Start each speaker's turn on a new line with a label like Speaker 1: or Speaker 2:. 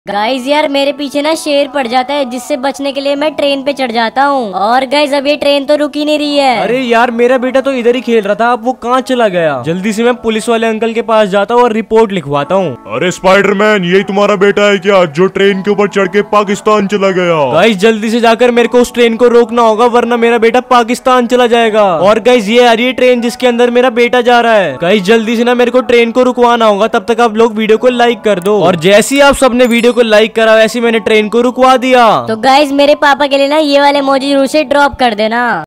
Speaker 1: Guys यार मेरे पीछे ना शेर पड़ जाता है, जिससे बचने के लिए मैं ट्रेन पे चढ़ जाता हूँ। और गाइज अब ये ट्रेन तो रुक ही नहीं रही है।
Speaker 2: अरे यार मेरा बेटा तो इधर ही खेल रहा था, अब वो कहाँ चला गया? जल्दी से मैं पुलिस वाले अंकल के पास जाता हूँ और रिपोर्ट लिखवाता हूँ।
Speaker 3: अरे स्पाइडरमैन, यही तुम्हारा बेटा है क्या जो ट्रेन के ऊपर चढ़ के पाकिस्तान चला गया?
Speaker 2: गाइज जल्दी से जाकर मेरे को उस ट्रेन को रोकना होगा, वरना मेरा बेटा पाकिस्तान चला जाएगा। और गाइज ये आ रही है ट्रेन जिसके अंदर मेरा बेटा जा रहा है। गाइज जल्दी से ना मेरे को ट्रेन को रुकवाना होगा, तब तक आप लोग वीडियो को लाइक कर दो। और जैसे ही आप सबने वीडियो को लाइक करा वैसे मैंने ट्रेन को रुकवा दिया।
Speaker 1: तो गाइज मेरे पापा के लिए ना ये वाले इमोजी जरूर से ड्रॉप कर देना।